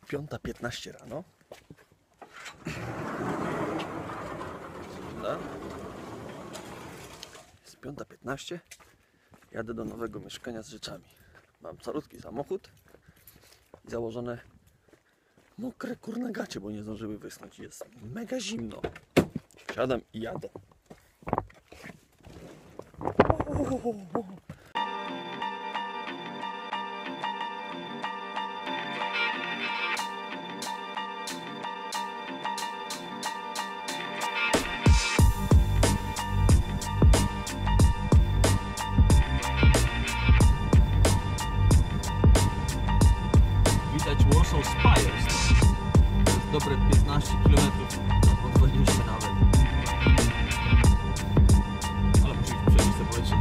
5:15 rano. Jest 5:15. Jadę do nowego mieszkania z rzeczami. Mam calutki samochód i założone mokre kurne gacie, bo nie zdążyły wyschnąć. Jest mega zimno. Siadam i jadę. Widać Warsaw Spires. To jest dobre 15 km od Wojnicy nawet. Ale muszę iść przejść te powietrze.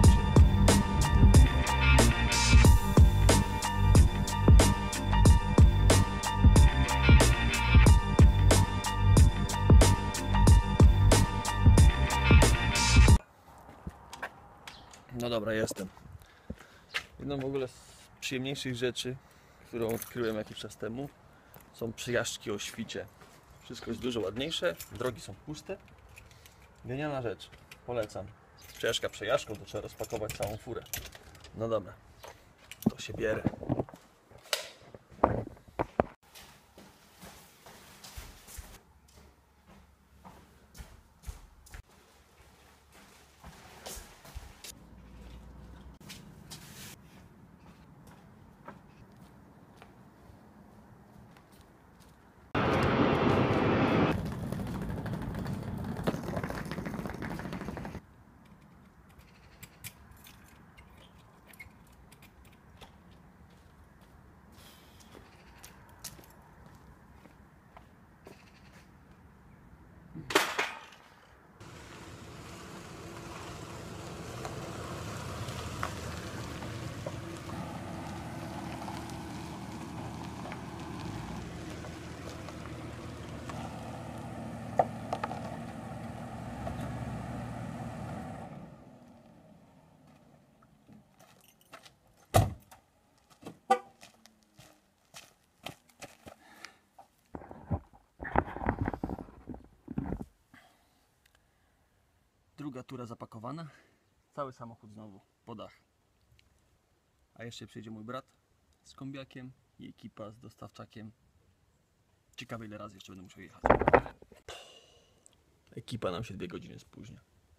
No dobra, jestem. Jedną w ogóle z przyjemniejszych rzeczy, którą odkryłem jakiś czas temu, są przejażdżki o świcie. Wszystko jest dużo ładniejsze, drogi są puste. Genialna rzecz, polecam. Przejażdżka przejażdżką, to trzeba rozpakować całą furę. No dobra, to się bierę. Druga tura zapakowana, cały samochód znowu po dach. A jeszcze przyjdzie mój brat z kombiakiem i ekipa z dostawczakiem. Ciekawe ile razy jeszcze będę musiał jechać. Ekipa nam się 2 godziny spóźnia.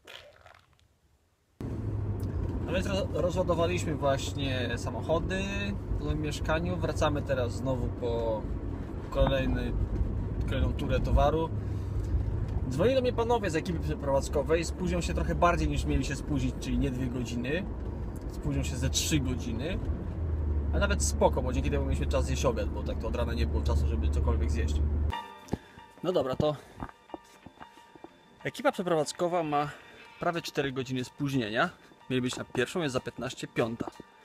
A więc rozładowaliśmy właśnie samochody w nowym mieszkaniu. Wracamy teraz znowu po kolejną turę towaru. Dzwonili do mnie panowie z ekipy przeprowadzkowej, spóźnią się trochę bardziej niż mieli się spóźnić, czyli nie 2 godziny. Spóźnią się ze 3 godziny. A nawet spoko, bo dzięki temu mieliśmy czas zjeść obiad, bo tak to od rana nie było czasu, żeby cokolwiek zjeść. No dobra, to ekipa przeprowadzkowa ma prawie 4 godziny spóźnienia. Mieli być na pierwszą, jest za 15:05.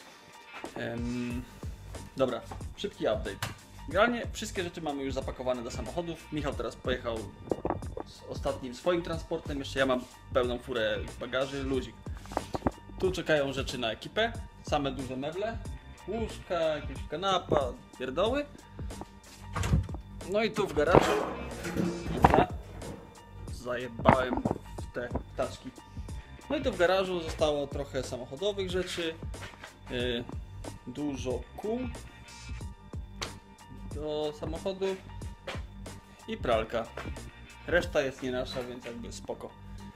Dobra, szybki update. Generalnie wszystkie rzeczy mamy już zapakowane do samochodów. Michał teraz pojechał z ostatnim swoim transportem. Jeszcze ja mam pełną furę bagaży, luzik. Tu czekają rzeczy na ekipę. Same duże meble, łóżka, jakieś kanapa, pierdoły. No i tu w garażu zajebałem w te taczki. No i tu w garażu zostało trochę samochodowych rzeczy. Dużo kół do samochodu i pralka. Reszta jest nie nasza, więc jakby spoko.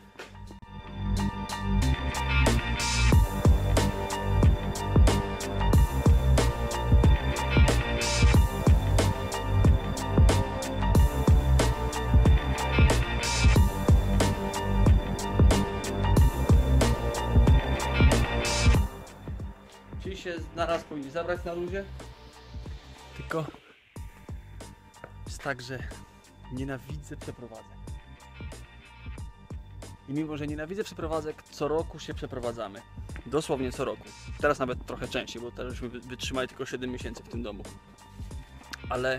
Czyli się naraz powinni zabrać na luzie. Tylko jest tak, że nienawidzę przeprowadzek. I mimo, że nienawidzę przeprowadzek, co roku się przeprowadzamy. Dosłownie co roku. Teraz nawet trochę częściej, bo teraz żeśmy wytrzymali tylko 7 miesięcy w tym domu. Ale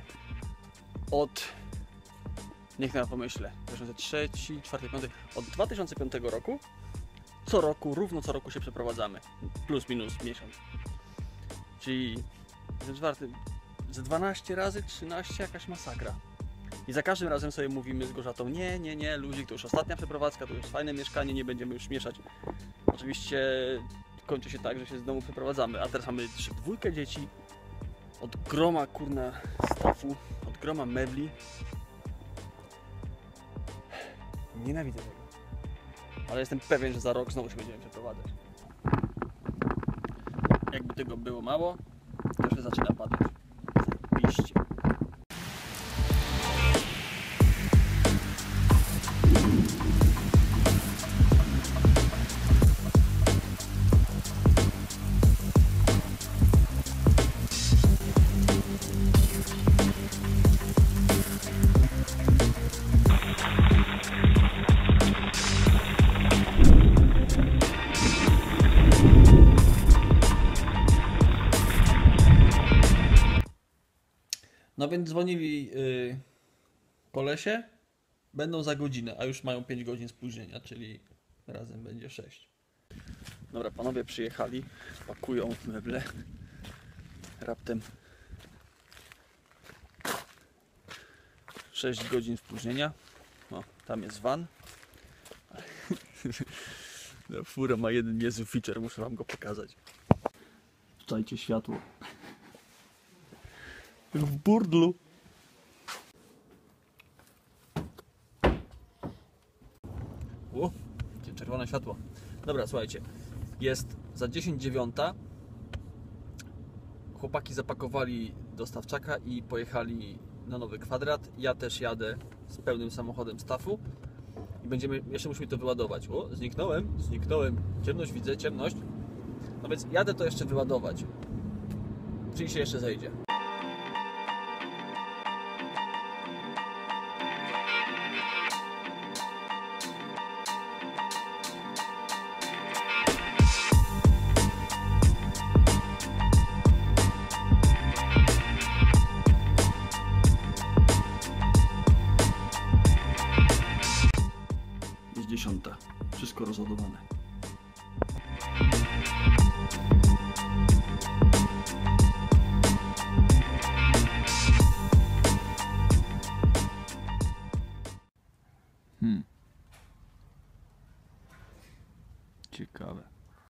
niech nawet pomyślę, 2003, 2004, 2005, od 2005 roku co roku, równo co roku się przeprowadzamy. Plus minus miesiąc. Czyli 2004, z 12 razy, 13, jakaś masakra. I za każdym razem sobie mówimy z Gorzatą, nie, luzik, to już ostatnia przeprowadzka, to już fajne mieszkanie, nie będziemy już mieszać. Oczywiście kończy się tak, że się z domu przeprowadzamy, a teraz mamy dwójkę dzieci, od groma kurna stafu, od groma mebli. Nienawidzę tego. Ale jestem pewien, że za rok znowu się będziemy przeprowadzać. Jakby tego było mało, to się zaczyna padać. Zajebiście. No więc dzwonili po lesie, będą za godzinę, a już mają 5 godzin spóźnienia, czyli razem będzie 6. Dobra, panowie przyjechali, pakują meble. Raptem 6 godzin spóźnienia. O, tam jest van. Fura ma jeden niezły feature, muszę wam go pokazać. Wczajcie światło. Jak w burdlu. O, czerwone światło. Dobra, słuchajcie. Jest za 10:09. Chłopaki zapakowali dostawczaka i pojechali na Nowy Kwadrat. Ja też jadę z pełnym samochodem staffu. I jeszcze musimy to wyładować. O, zniknąłem. Ciemność widzę, ciemność. No więc jadę to jeszcze wyładować. Czyli się jeszcze zejdzie. Jest 10:00. Wszystko rozładowane.